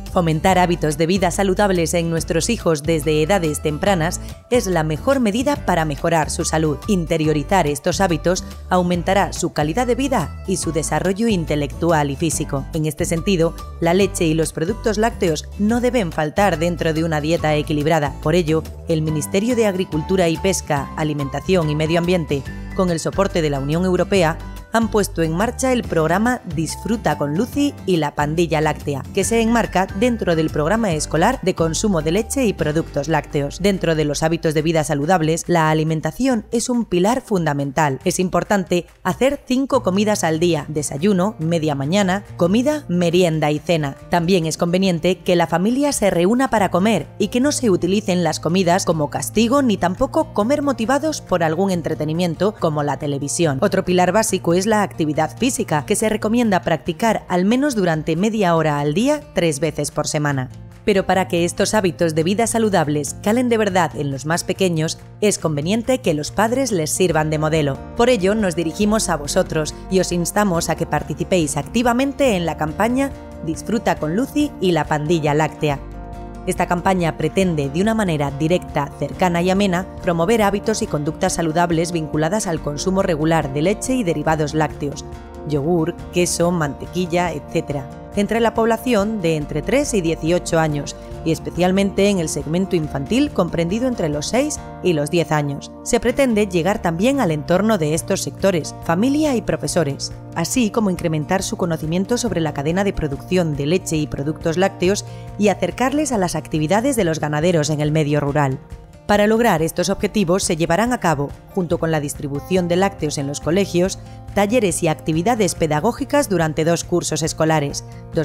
Fomentar hábitos de vida saludables en nuestros hijos desde edades tempranas es la mejor medida para mejorar su salud. Interiorizar estos hábitos aumentará su calidad de vida y su desarrollo intelectual y físico. En este sentido, la leche y los productos lácteos no deben faltar dentro de una dieta equilibrada. Por ello, el Ministerio de Agricultura y Pesca, Alimentación y Medio Ambiente, con el soporte de la Unión Europea, han puesto en marcha el programa Disfruta con Lucy y la Pandilla Láctea, que se enmarca dentro del programa escolar de consumo de leche y productos lácteos. Dentro de los hábitos de vida saludables, la alimentación es un pilar fundamental. Es importante hacer 5 comidas al día: desayuno, media mañana, comida, merienda y cena. También es conveniente que la familia se reúna para comer y que no se utilicen las comidas como castigo ni tampoco comer motivados por algún entretenimiento como la televisión. Otro pilar básico es la actividad física, que se recomienda practicar al menos durante media hora al día 3 veces por semana. Pero para que estos hábitos de vida saludables calen de verdad en los más pequeños, es conveniente que los padres les sirvan de modelo. Por ello, nos dirigimos a vosotros y os instamos a que participéis activamente en la campaña Disfruta con Lucy y la Pandilla Láctea. Esta campaña pretende, de una manera directa, cercana y amena, promover hábitos y conductas saludables vinculadas al consumo regular de leche y derivados lácteos, yogur, queso, mantequilla, etc., entre la población de entre 3 y 18 años, y especialmente en el segmento infantil comprendido entre los 6 y los 10 años. Se pretende llegar también al entorno de estos sectores, familia y profesores, así como incrementar su conocimiento sobre la cadena de producción de leche y productos lácteos y acercarles a las actividades de los ganaderos en el medio rural. Para lograr estos objetivos se llevarán a cabo, junto con la distribución de lácteos en los colegios, talleres y actividades pedagógicas durante 2 cursos escolares,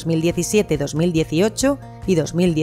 2017-2018 y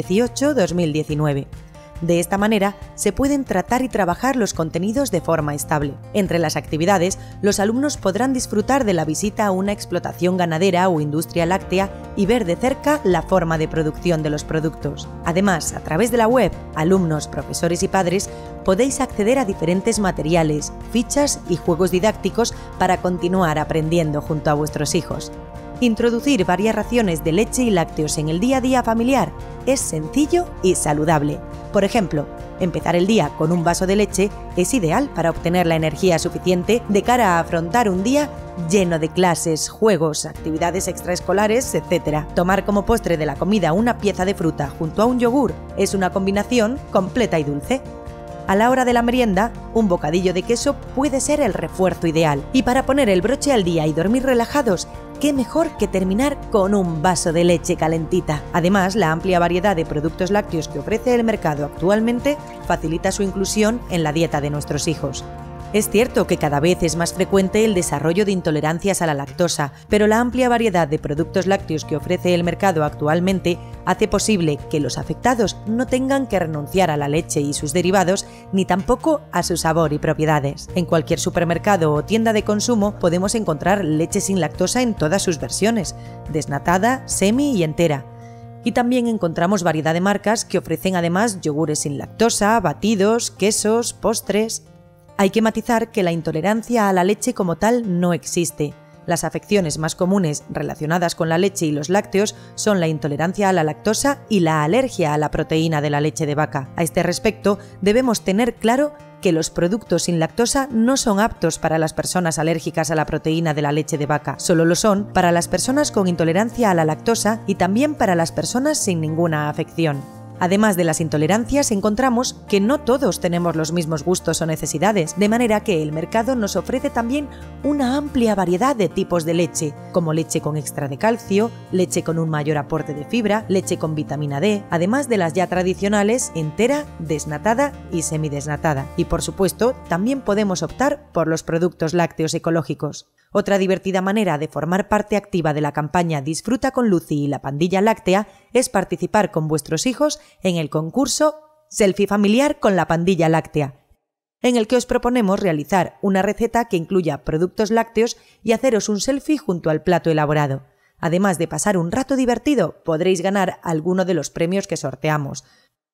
2018-2019. De esta manera, se pueden tratar y trabajar los contenidos de forma estable. Entre las actividades, los alumnos podrán disfrutar de la visita a una explotación ganadera o industria láctea y ver de cerca la forma de producción de los productos. Además, a través de la web, alumnos, profesores y padres podéis acceder a diferentes materiales, fichas y juegos didácticos para continuar aprendiendo junto a vuestros hijos. Introducir varias raciones de leche y lácteos en el día a día familiar es sencillo y saludable. Por ejemplo, empezar el día con un vaso de leche es ideal para obtener la energía suficiente de cara a afrontar un día lleno de clases, juegos, actividades extraescolares, etc. Tomar como postre de la comida una pieza de fruta junto a un yogur es una combinación completa y dulce. A la hora de la merienda, un bocadillo de queso puede ser el refuerzo ideal. Y para poner el broche al día y dormir relajados, qué mejor que terminar con un vaso de leche calentita. Además, la amplia variedad de productos lácteos que ofrece el mercado actualmente facilita su inclusión en la dieta de nuestros hijos. Es cierto que cada vez es más frecuente el desarrollo de intolerancias a la lactosa, pero la amplia variedad de productos lácteos que ofrece el mercado actualmente hace posible que los afectados no tengan que renunciar a la leche y sus derivados, ni tampoco a su sabor y propiedades. En cualquier supermercado o tienda de consumo podemos encontrar leche sin lactosa en todas sus versiones, desnatada, semi y entera. Y también encontramos variedad de marcas que ofrecen además yogures sin lactosa, batidos, quesos, postres. Hay que matizar que la intolerancia a la leche como tal no existe. Las afecciones más comunes relacionadas con la leche y los lácteos son la intolerancia a la lactosa y la alergia a la proteína de la leche de vaca. A este respecto, debemos tener claro que los productos sin lactosa no son aptos para las personas alérgicas a la proteína de la leche de vaca, solo lo son para las personas con intolerancia a la lactosa y también para las personas sin ninguna afección. Además de las intolerancias, encontramos que no todos tenemos los mismos gustos o necesidades, de manera que el mercado nos ofrece también una amplia variedad de tipos de leche, como leche con extra de calcio, leche con un mayor aporte de fibra, leche con vitamina D, además de las ya tradicionales entera, desnatada y semidesnatada. Y por supuesto, también podemos optar por los productos lácteos ecológicos. Otra divertida manera de formar parte activa de la campaña Disfruta con Lucy y la Pandilla Láctea es participar con vuestros hijos en el concurso Selfie Familiar con la Pandilla Láctea, en el que os proponemos realizar una receta que incluya productos lácteos y haceros un selfie junto al plato elaborado. Además de pasar un rato divertido, podréis ganar alguno de los premios que sorteamos: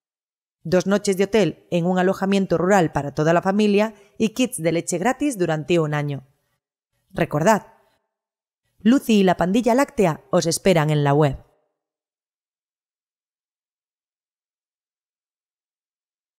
2 noches de hotel en un alojamiento rural para toda la familia y kits de leche gratis durante un año. Recordad, Lucy y la Pandilla Láctea os esperan en la web.